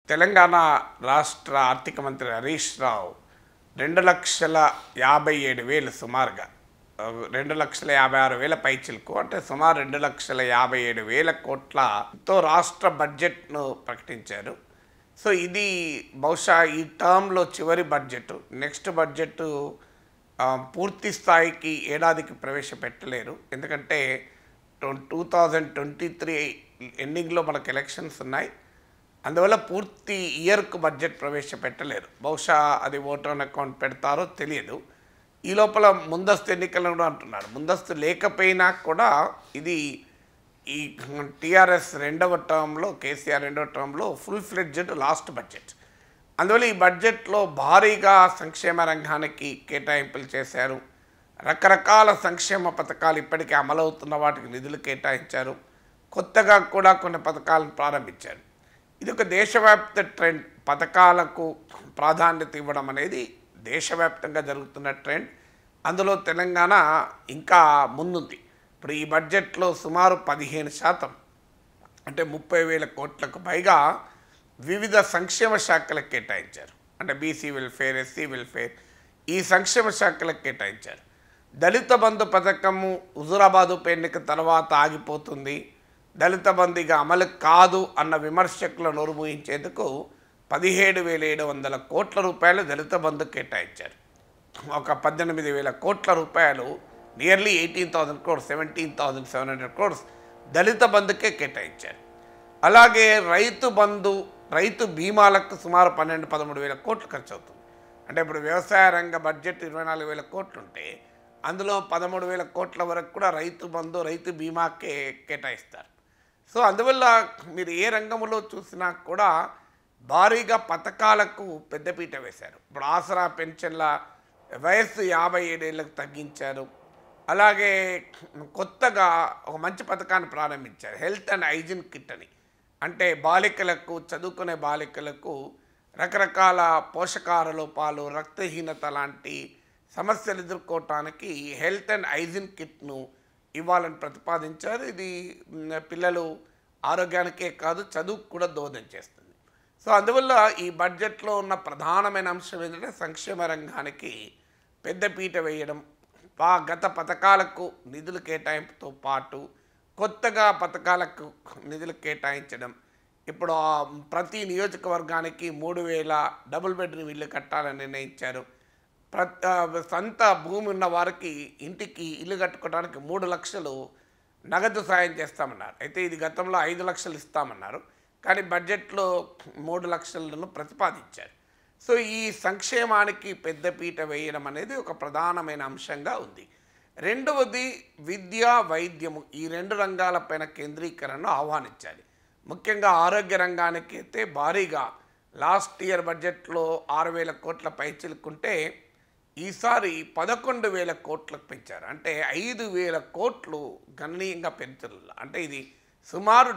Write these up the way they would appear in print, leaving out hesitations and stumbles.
తెలంగాణ రాష్ట్ర ఆర్థిక మంత్రి హరీష్ రావు 2,57,000 సుమారుగా 2,56,000 పైచిలకు అంటే సుమారు 2,57,000 కోట్లతో రాష్ట్ర బడ్జెట్ను ప్రకటించారు. సో ఇది బహుశా ఈ టర్మ్లో చివరి బడ్జెట్. నెక్స్ట్ బడ్జెట్ పూర్తి స్థాయికి ఏడాదికి ప్రవేశపెట్టలేరు. ఎందుకంటే 2023 ఎండింగ్లో మనకు ఎలక్షన్స్ ఉన్నాయి. అందువల్ల పూర్తి ఇయర్కు బడ్జెట్ ప్రవేశపెట్టలేరు. బహుశా అది ఓటర్ ఆన్ అకౌంట్ పెడతారో తెలియదు. ఈ లోపల ముందస్తు ఎన్నికలను కూడా అంటున్నారు. ముందస్తు లేకపోయినా కూడా ఇది ఈ టీఆర్ఎస్ రెండవ టర్మ్లో, కేసీఆర్ రెండవ టర్మ్లో ఫుల్ ఫ్లెడ్జెడ్ లాస్ట్ బడ్జెట్. అందువల్ల ఈ బడ్జెట్లో భారీగా సంక్షేమ రంగానికి కేటాయింపులు చేశారు. రకరకాల సంక్షేమ పథకాలు ఇప్పటికే అమలవుతున్న వాటికి నిధులు కేటాయించారు. కొత్తగా కూడా కొన్ని పథకాలను ప్రారంభించారు. ఇది ఒక దేశవ్యాప్త ట్రెండ్. పథకాలకు ప్రాధాన్యత ఇవ్వడం అనేది దేశవ్యాప్తంగా జరుగుతున్న ట్రెండ్. అందులో తెలంగాణ ఇంకా ముందుంది. ఇప్పుడు ఈ బడ్జెట్లో సుమారు 15% అంటే 30,000 కోట్లకు పైగా వివిధ సంక్షేమ శాఖలకు కేటాయించారు. అంటే బీసీ వెల్ఫేర్, ఎస్సీ వెల్ఫేర్, ఈ సంక్షేమ శాఖలకు కేటాయించారు. దళిత బంధు పథకము హుజూరాబాద్ ఉప ఎన్నిక తర్వాత ఆగిపోతుంది, దళిత బంధుగా అమలు కాదు అన్న విమర్శకులను నోరుమూయించేందుకు 17,700 కోట్ల రూపాయలు దళిత బంధు కేటాయించారు. ఒక 18,000 కోట్ల రూపాయలు, నియర్లీ 18,000 crores, 17,700 crores దళిత బంధుకే కేటాయించారు. అలాగే రైతు బంధు, రైతు బీమాలకు సుమారు 12-13,000 కోట్లు ఖర్చు అవుతుంది. అంటే ఇప్పుడు వ్యవసాయ రంగ బడ్జెట్ 24,000 కోట్లు ఉంటే అందులో 13,000 కోట్ల వరకు కూడా రైతు బంధు, రైతు బీమాకే కేటాయిస్తారు. సో అందువల్ల మీరు ఏ రంగంలో చూసినా కూడా భారీగా పథకాలకు పెద్దపీట వేశారు. ఇప్పుడు ఆసరా పెన్షన్ల వయస్సు 57 ఏళ్ళకు తగ్గించారు. అలాగే కొత్తగా ఒక మంచి పథకాన్ని ప్రారంభించారు, హెల్త్ అండ్ హైజీన్ కిట్ అని. అంటే బాలికలకు, చదువుకునే బాలికలకు రకరకాల పోషకాహార లోపాలు, రక్తహీనత లాంటి సమస్యలు ఎదుర్కోవటానికి హెల్త్ అండ్ హైజీన్ కిట్ను ఇవ్వాలని ప్రతిపాదించారు. ఇది పిల్లలు ఆరోగ్యానికే కాదు, చదువుకు కూడా దోహదం చేస్తుంది. సో అందువల్ల ఈ బడ్జెట్లో ఉన్న ప్రధానమైన అంశం ఏంటంటే సంక్షేమ రంగానికి పెద్దపీట వేయడం, గత పథకాలకు నిధులు కేటాయింపుతో పాటు కొత్తగా పథకాలకు నిధులు కేటాయించడం. ఇప్పుడు ప్రతి నియోజకవర్గానికి 3,000 డబుల్ బెడ్రూమ్ ఇల్లు కట్టాలని నిర్ణయించారు. సొంత భూమి ఉన్న వారికి ఇంటికి ఇల్లు కట్టుకోవడానికి 3 లక్షలు నగదు సాయం చేస్తామన్నారు. అయితే ఇది గతంలో 5 లక్షలు ఇస్తామన్నారు, కానీ బడ్జెట్లో 3 లక్షలను ప్రతిపాదించారు. సో ఈ సంక్షేమానికి పెద్దపీట వేయడం అనేది ఒక ప్రధానమైన అంశంగా ఉంది. రెండవది విద్య, వైద్యము, ఈ 2 రంగాలపైన కేంద్రీకరణను ఆహ్వానించాలి. ముఖ్యంగా ఆరోగ్య రంగానికి అయితే భారీగా లాస్ట్ ఇయర్ బడ్జెట్లో 6,000 కోట్ల పైచిలుకుంటే ఈసారి 11,000 కోట్లకు పెంచారు. అంటే 5,000 కోట్లు గణనీయంగా పెంచారు. అంటే ఇది సుమారు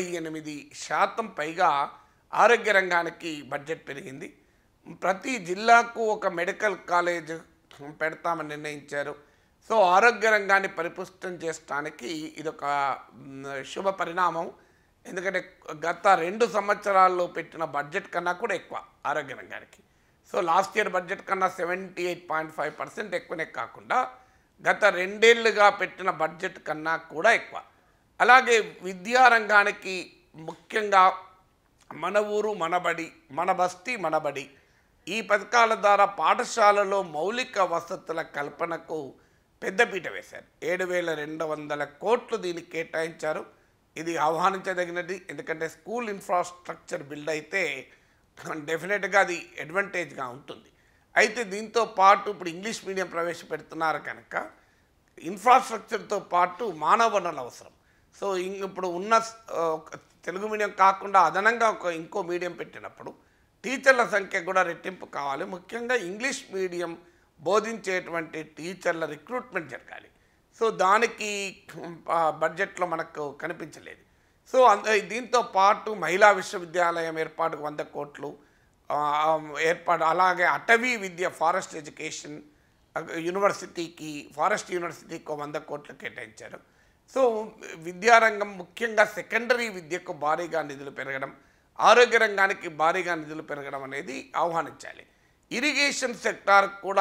78% పైగా ఆరోగ్య రంగానికి బడ్జెట్ పెరిగింది. ప్రతి జిల్లాకు ఒక మెడికల్ కాలేజ్ పెడతామని నిర్ణయించారు. సో ఆరోగ్య రంగాన్ని పరిపుష్టం చేయడానికి ఇదొక శుభ పరిణామం. ఎందుకంటే గత 2 సంవత్సరాల్లో పెట్టిన బడ్జెట్ కన్నా కూడా ఎక్కువ ఆరోగ్య రంగానికి. సో లాస్ట్ ఇయర్ బడ్జెట్ కన్నా 78.5% ఎక్కువనే కాకుండా గత 2 ఏళ్ళుగా పెట్టిన బడ్జెట్ కన్నా కూడా ఎక్కువ. అలాగే విద్యారంగానికి ముఖ్యంగా మన ఊరు మనబడి, మన బస్తీ మనబడి, ఈ పథకాల ద్వారా పాఠశాలలో మౌలిక వసతుల కల్పనకు పెద్దపీట వేశారు. 7,200 కోట్లు దీనికి కేటాయించారు. ఇది ఆహ్వానించదగినది. ఎందుకంటే స్కూల్ ఇన్ఫ్రాస్ట్రక్చర్ బిల్డ్ అయితే డెఫినెట్గా అది అడ్వాంటేజ్గా ఉంటుంది. అయితే దీంతో పాటు ఇప్పుడు ఇంగ్లీష్ మీడియం ప్రవేశపెడుతున్నారు కనుక ఇన్ఫ్రాస్ట్రక్చర్తో పాటు మానవ వనరులు అవసరం. సో ఇప్పుడు ఉన్న తెలుగు మీడియం కాకుండా అదనంగా ఇంకో మీడియం పెట్టినప్పుడు టీచర్ల సంఖ్య కూడా రెట్టింపు కావాలి. ముఖ్యంగా ఇంగ్లీష్ మీడియం బోధించేటువంటి టీచర్ల రిక్రూట్మెంట్ జరగాలి. సో దానికి బడ్జెట్లో మనకు కనిపించలేదు. సో దీంతో పాటు మహిళా విశ్వవిద్యాలయం ఏర్పాటుకు 100 కోట్లు ఏర్పాటు, అలాగే అటవీ విద్య, ఫారెస్ట్ ఎడ్యుకేషన్ యూనివర్సిటీకి, ఫారెస్ట్ యూనివర్సిటీకి 100 కోట్లు కేటాయించారు. సో విద్యారంగం ముఖ్యంగా సెకండరీ విద్యకు భారీగా నిధులు పెరగడం, ఆరోగ్య రంగానికి భారీగా నిధులు పెరగడం అనేది ఆహ్వానించాలి. ఇరిగేషన్ సెక్టార్ కూడా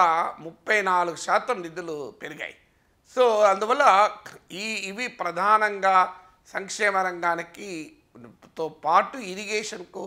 34% నిధులు పెరిగాయి. సో అందువల్ల ఇవి ప్రధానంగా సంక్షేమ రంగానికి తో పాటు ఇరిగేషన్కు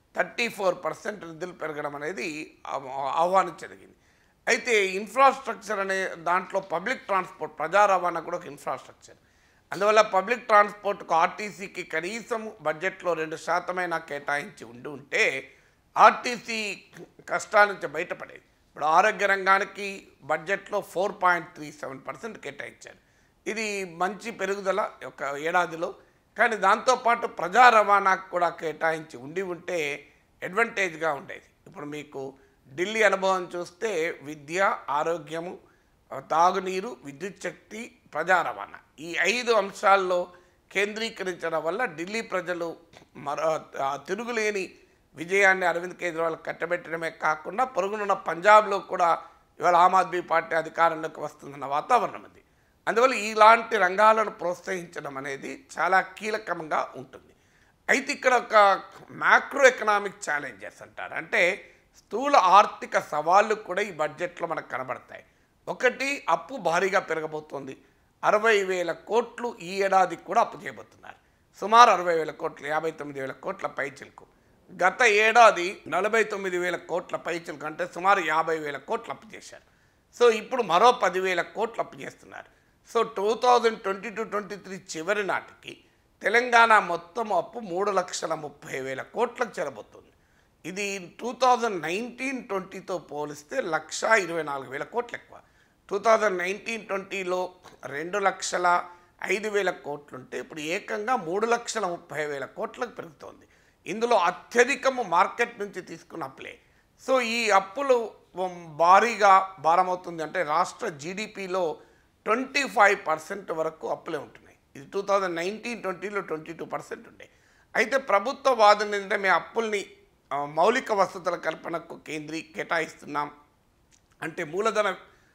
34% నిధులు పెరగడం అనేది ఆహ్వానించదగింది. అయితే ఇన్ఫ్రాస్ట్రక్చర్ అనే దాంట్లో పబ్లిక్ ట్రాన్స్పోర్ట్ ప్రజా రవాణా కూడా ఒక ఇన్ఫ్రాస్ట్రక్చర్. అందువల్ల పబ్లిక్ ట్రాన్స్పోర్ట్కు ఆర్టీసీకి కనీసం బడ్జెట్లో 2% కేటాయించి ఉంటే ఆర్టీసీ కష్టాల నుంచి బయటపడేది. ఇప్పుడు ఆరోగ్య రంగానికి బడ్జెట్లో 4.37% కేటాయించారు. ఇది మంచి పెరుగుదల ఒక ఏడాదిలో. కానీ దాంతోపాటు ప్రజా రవాణాకు కూడా కేటాయించి ఉంటే అడ్వాంటేజ్గా ఉండేది. ఇప్పుడు మీకు ఢిల్లీ అనుభవం చూస్తే విద్య, ఆరోగ్యము, తాగునీరు, విద్యుత్ శక్తి, ప్రజా రవాణా ఈ 5 అంశాల్లో కేంద్రీకరించడం వల్ల ఢిల్లీ ప్రజలు తిరుగులేని విజయాన్ని అరవింద్ కేజ్రీవాల్ కట్టబెట్టడమే కాకుండా పొరుగునున్న పంజాబ్లో కూడా ఇవాళ ఆమ్ ఆద్మీ పార్టీ అధికారంలోకి వస్తుందన్న వాతావరణం ఉంది. అందువల్ల ఇలాంటి రంగాలను ప్రోత్సహించడం అనేది చాలా కీలకంగా ఉంటుంది. అయితే ఇక్కడ ఒక మ్యాక్రో ఎకనామిక్ ఛాలెంజెస్ అంటారు. అంటే స్థూల ఆర్థిక సవాళ్ళు కూడా ఈ బడ్జెట్లో మనకు కనబడతాయి. ఒకటి, అప్పు భారీగా పెరగబోతోంది. 60,000 కోట్లు ఈ ఏడాదికి కూడా అప్పు చేయబోతున్నారు. సుమారు 60,000 కోట్లు, 59,000 కోట్ల పైచిలకు. గత ఏడాది 49,000 కోట్ల పైచిలకు, అంటే సుమారు 50,000 కోట్లు అప్పు చేశారు. సో ఇప్పుడు మరో 10,000 కోట్లు అప్పు చేస్తున్నారు. సో 2022-23 చివరి నాటికి తెలంగాణ మొత్తం అప్పు 3,30,000 కోట్లకు చేరబోతుంది. ఇది 2019-20తో పోలిస్తే 1,24,000 కోట్లు ఎక్కువ. 2019-20లో 2,05,000 కోట్లుంటే ఇప్పుడు ఏకంగా 3,30,000 కోట్లకు పెరుగుతోంది. ఇందులో అత్యధికము మార్కెట్ నుంచి తీసుకున్న అప్పులే. సో ఈ అప్పులు భారీగా భారమవుతుంది. అంటే రాష్ట్ర జీడిపిలో 25% వరకు అప్పులే ఉంటున్నాయి. ఇది 2019-20లో 22% ఉండే. అయితే ప్రభుత్వ వాదన ఏంటంటే మేము అప్పుల్ని మౌలిక వసతుల కల్పనకు కేటాయిస్తున్నాం, అంటే మూలధన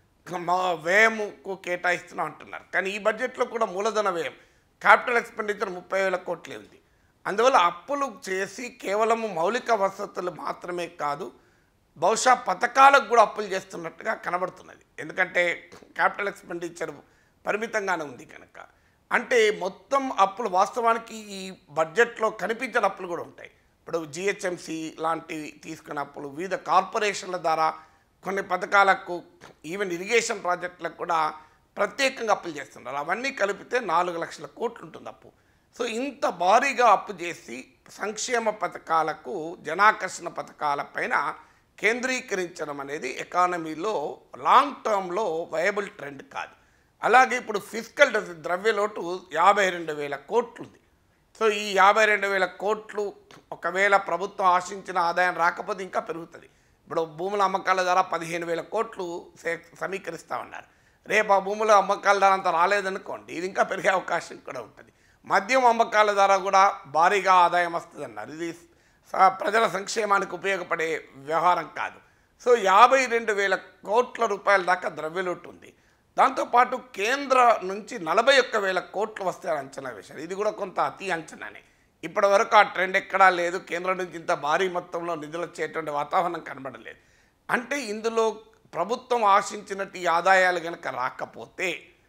వ్యయముకు కేటాయిస్తున్నాం అంటున్నారు. కానీ ఈ బడ్జెట్లో కూడా మూలధన వ్యయం, క్యాపిటల్ ఎక్స్పెండిచర్ 30,000 కోట్లే ఉంది. అందువల్ల అప్పులు చేసి కేవలము మౌలిక వసతులు మాత్రమే కాదు, బహుశా పథకాలకు కూడా అప్పులు చేస్తున్నట్టుగా కనబడుతున్నది. ఎందుకంటే క్యాపిటల్ ఎక్స్పెండిచర్ పరిమితంగానే ఉంది కనుక. అంటే మొత్తం అప్పులు వాస్తవానికి ఈ బడ్జెట్లో కనిపించిన అప్పులు కూడా ఉంటాయి. ఇప్పుడు జిహెచ్ఎంసి లాంటివి తీసుకున్న అప్పులు, వివిధ కార్పొరేషన్ల ద్వారా కొన్ని పథకాలకు, ఈవెన్ ఇరిగేషన్ ప్రాజెక్టులకు కూడా ప్రత్యేకంగా అప్పులు చేస్తున్నారు. అవన్నీ కలిపితే 4,00,000 కోట్లు ఉంటుంది అప్పు. సో ఇంత భారీగా అప్పు చేసి సంక్షేమ పథకాలకు, జనాకర్షణ పథకాలపైన కేంద్రీకరించడం అనేది ఎకానమీలో లాంగ్ టర్మ్లో వయబుల్ ట్రెండ్ కాదు. అలాగే ఇప్పుడు ఫిజికల్ ద్రవ్యలోటు 52,000 కోట్లు ఉంది. సో ఈ 52,000 కోట్లు ఒకవేళ ప్రభుత్వం ఆశించిన ఆదాయం రాకపోతే ఇంకా పెరుగుతుంది. ఇప్పుడు భూముల అమ్మకాల ద్వారా 15,000 కోట్లు సమీకరిస్తూ ఉన్నారు. రేపు ఆ భూముల అమ్మకాల ద్వారా అంత రాలేదనుకోండి, ఇది ఇంకా పెరిగే అవకాశం కూడా ఉంటుంది. మద్యం అమ్మకాల ద్వారా కూడా భారీగా ఆదాయం వస్తుంది అన్నారు. ఇది ప్రజల సంక్షేమానికి ఉపయోగపడే వ్యవహారం కాదు. సో 52,000 కోట్ల రూపాయల దాకా ద్రవ్యలోటు ఉంది. దాంతోపాటు కేంద్ర నుంచి 41,000 కోట్లు వస్తాయని అంచనా వేశారు. ఇది కూడా కొంత అతి అంచనానే. ఇప్పటి వరకు ఆ ట్రెండ్ ఎక్కడా లేదు. కేంద్రం నుంచి ఇంత భారీ మొత్తంలో నిధులు వచ్చేటువంటి వాతావరణం కనబడలేదు. అంటే ఇందులో ప్రభుత్వం ఆశించినట్టు ఈ ఆదాయాలు కనుక రాకపోతే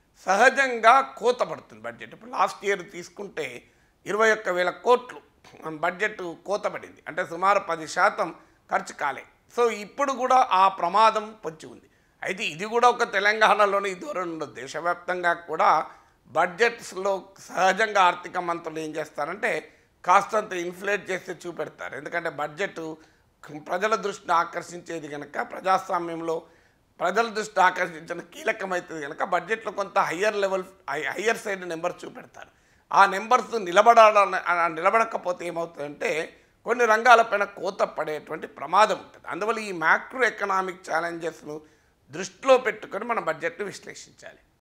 సహజంగా కోత పడుతుంది బడ్జెట్. ఇప్పుడు లాస్ట్ ఇయర్ తీసుకుంటే 21,000 కోట్లు బడ్జెట్ కోత పడింది. అంటే సుమారు 10% ఖర్చు కాలే. సో ఇప్పుడు కూడా ఆ ప్రమాదం పొంచి ఉంది. అయితే ఇది కూడా ఒక తెలంగాణలోనే ఈ ధోరణి ఉండదు. దేశవ్యాప్తంగా కూడా బడ్జెట్స్లో సహజంగా ఆర్థిక మంత్రులు ఏం చేస్తారంటే కాస్తంత ఇన్ఫ్లేట్ చేస్తే చూపెడతారు. ఎందుకంటే బడ్జెట్ ప్రజల దృష్టిని ఆకర్షించేది కనుక, ప్రజాస్వామ్యంలో ప్రజల దృష్టిని ఆకర్షించడం కీలకమవుతుంది కనుక బడ్జెట్లో కొంత హయ్యర్ సైడ్ నెంబర్ చూపెడతారు. ఆ నెంబర్స్ నిలబడకపోతే ఏమవుతుందంటే కొన్ని రంగాలపైన కోత పడేటువంటి ప్రమాదం ఉంటుంది. అందువల్ల ఈ మ్యాక్రో ఎకనామిక్ ఛాలెంజెస్ను దృష్టిలో పెట్టుకొని మన బడ్జెట్ను విశ్లేషించాలి.